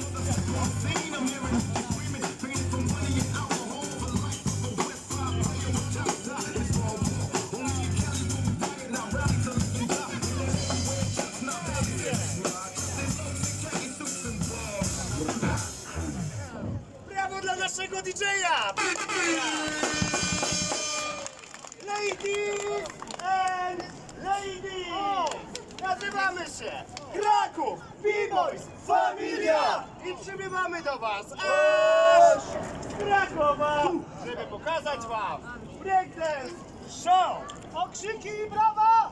Brawo dla naszego DJ-a! Ladies and ladies! Nazywamy się Kraków B-Boys Familia! I przybywamy do was aż z Krakowa, żeby pokazać wam breakdance show! Okrzyki i brawa!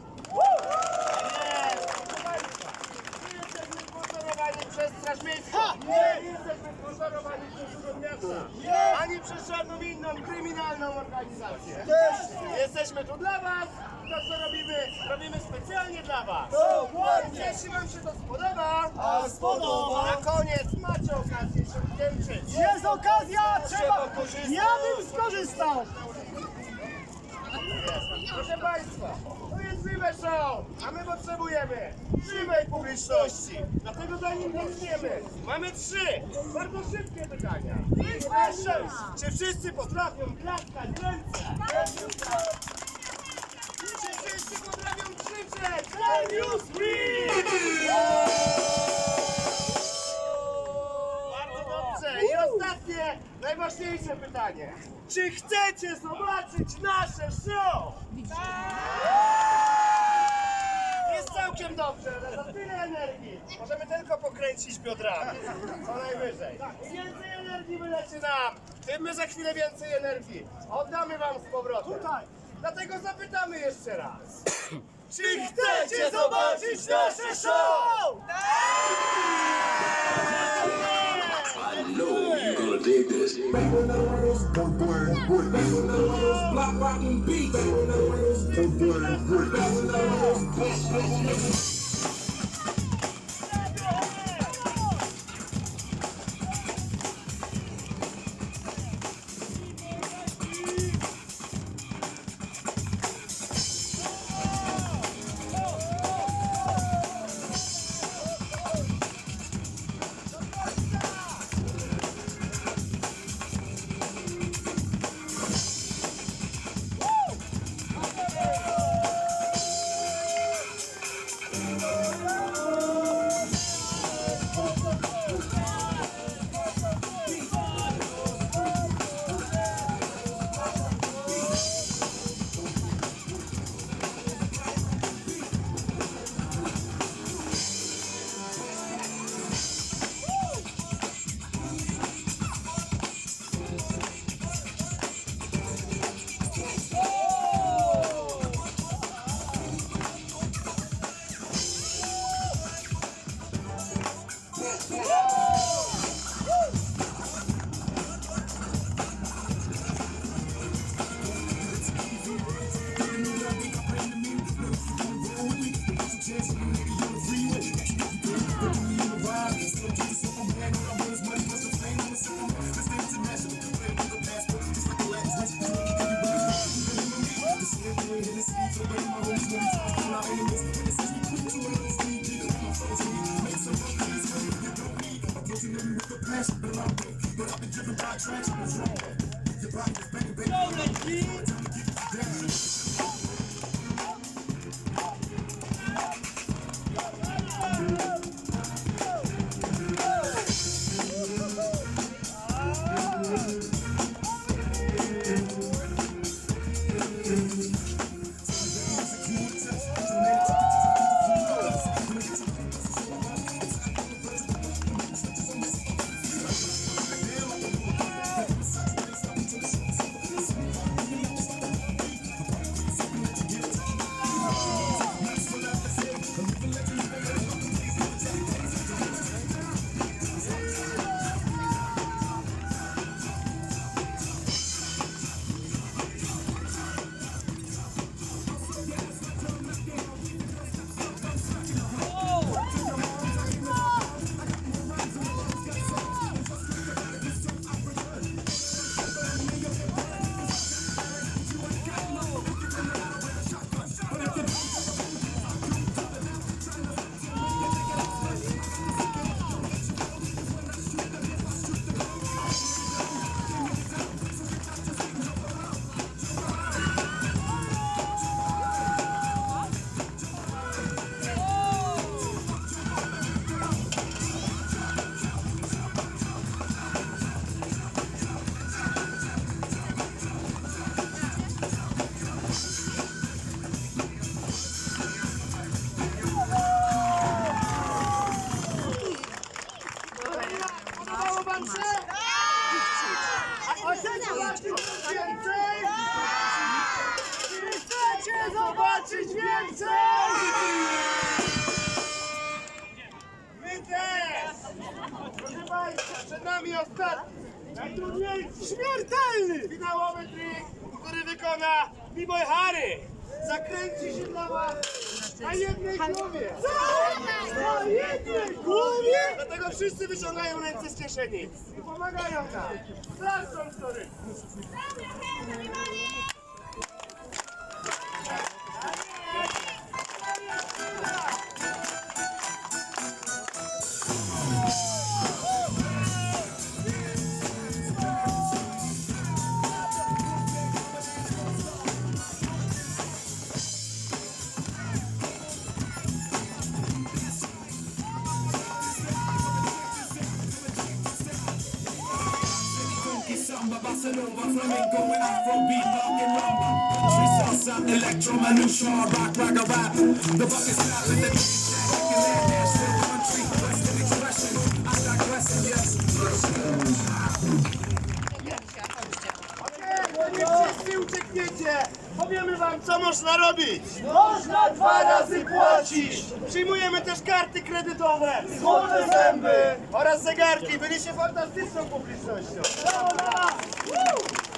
Przez Straż Miejską. Nie jesteśmy sponsorowani przez Urząd Miasta. Ani przez żadną inną kryminalną organizację. Jesteśmy tu dla was. To co robimy, robimy specjalnie dla was. Jeśli wam się to spodoba, na koniec macie okazję się wdzięczyć. Jest okazja, trzeba, ja bym skorzystał. Proszę państwa, to jest żywe show, a my potrzebujemy żywej publiczności. Dlatego zanim zaczniemy, mamy 3 bardzo szybkie pytania. Pierwsze, czy wszyscy potrafią klaskać w ręce? Czy wszyscy potrafią krzyczeć? Can you scream? Bardzo dobrze. I ostatnie, najważniejsze pytanie. Czy chcecie zobaczyć nasze show? Jest całkiem dobrze, ale za tyle energii możemy tylko pokręcić biodrami. Co najwyżej. Im więcej energii wyleci nam, tym my za chwilę więcej energii oddamy wam z powrotem. Dlatego zapytamy jeszcze raz. Czy chcecie zobaczyć nasze show? I know you're gonna dig this. Block rockin' beat. szansę? A chcecie zobaczyć więcej? Chcecie zobaczyć więcej? My też! Proszę Państwa, przed nami ostatni, najtrudniejszy, Śmiertelny! finałowy trik, który wykona B-Boy Harry. Zakręci się dla Was na jednej głowie. Na jednej głowie! Dlatego wszyscy wyciągają ręce z kieszeni i pomagają nam. Sprawdzą story. Samba, Barcelona, flamenco, and Afrobeat, rock and rumba. Country, salsa, electro, Manouche, rock, rap. The buck is not in the Nashville country, Western expression. I digress, yes. Nie wszyscy uciekniecie. Powiemy Wam, co można robić. Można 2 razy płacić! Przyjmujemy też karty kredytowe, Złote zęby! oraz zegarki. Byliście fantastyczną publicznością. Brawo dla nas!